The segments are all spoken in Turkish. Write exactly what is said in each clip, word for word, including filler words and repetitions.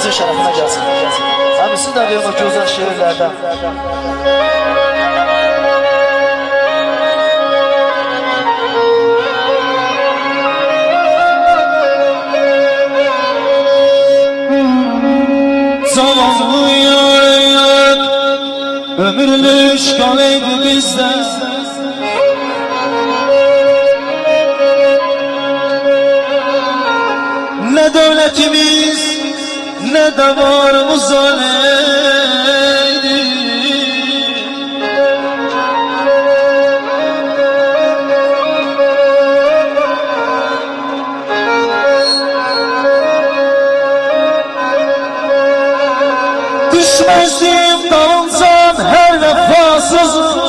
Şəhidimizin şərəfinə gəlsin. Həmisi də verin o gözəl şeirlərdən. Zavallı yar ömürlü işgal eydi bizden. Ne devletimiz ne de varımız öyleydi. Düşmezdim dalıncan her vefasızım.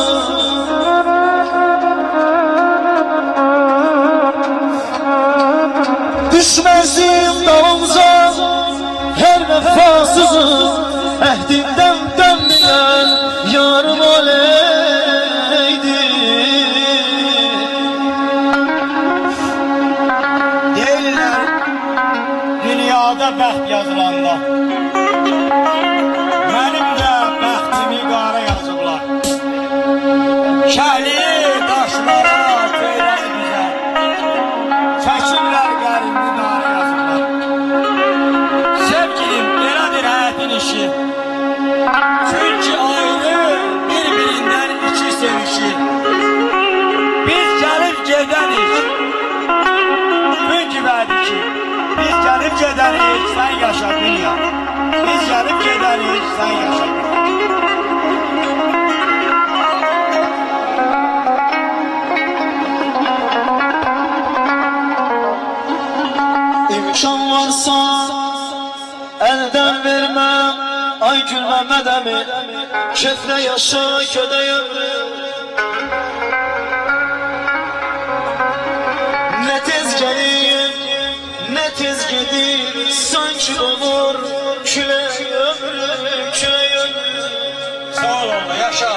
Düşmezdim dalıncan her vefasızım. Ehdinden dönmeyen yarım oleydi. Deyirlər dünyada bəxt yazılanda mənim də bəxtimi qara yazıblar. Şəhli daşlara köyrəni bizə çəkirlər qəribli qara yazıblar. Sevgilim belədir həyətin işi. Çünki ayrı bir-birindən iki sevişir. Biz gəlib gedərik. Çünki verdi ki biz gəlib gedərik, sən yaşa dünya. Biz gəlib gedərik, sən yaşa dünya. İmkan varsa elden vermem. Ay gülmem edemi kefle yaşa köde ömrüm. Ne tez gelir ne tez gelir, sanki olur küle ömrüm, küle ömrüm. Sağ ol oğlum, yaşa.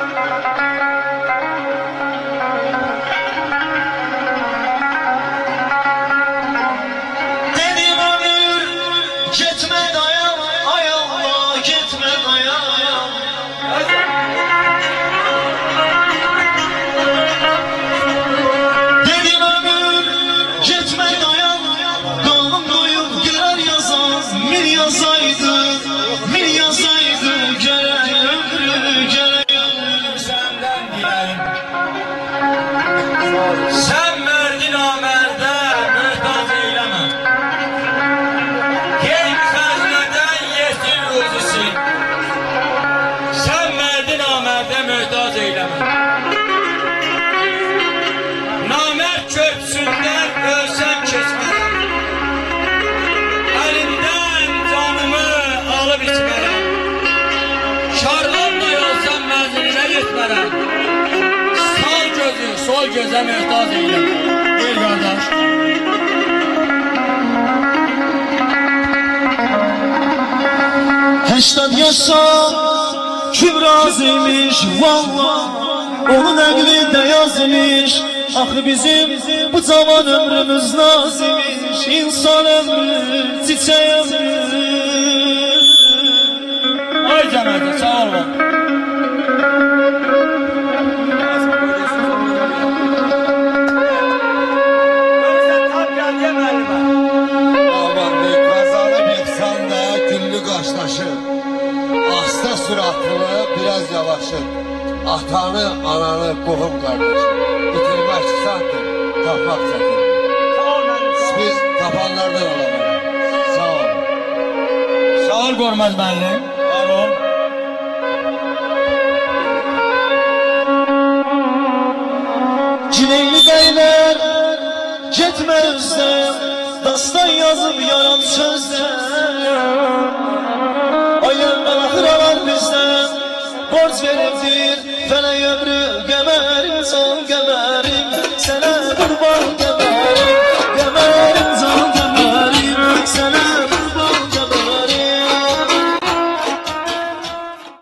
Dedim ömür gitme dayan, ay Allah gitme dayan. Dedim ömür gitme dayan, kanım doyup girer yazan. Mir yazaydı, mir yazaydı, gerek ömrü, gerek ömrü. Senden dileyim. Sen merdin amerde mühtaç eyleme. Gel hazneden yesin ruzisin. Sen merdin amerde mühtaç eyleme. Namert köprüsünden ölsem kesmem. Elinden canımı alıp içmerem. Şarlanla yolsam menziline gitmerem. Sağ gözün sol göze mühtaç eyleme. Buyur kardeş. Heştat yaşa Kübrazıymış valla, onun əqli də yazmış. Axı bizim bu cavan ömrümüz nazimiş. İnsan ömrü, çiçək ömrü. Ay cəmədə, sağ ol bak. Aman bey, kazanıp yıksan da güllü qaşlaşır. Asta süratlı, biraz yavaşır. Atanı, ananı, qohum qardaş. Bitirmək çətindir, tapmaq çətin. Biz tapanlardan olalım. Sağ ol. Sağ ol Qormaz müəllim. Var ol. Cileyli beyler gitme özlem, dastan yazıp yaran sözler. Aylardan ahıralar bizden, borç verirdir fələk ömrü. Qəmərim, can qəmərim, sənə qurban.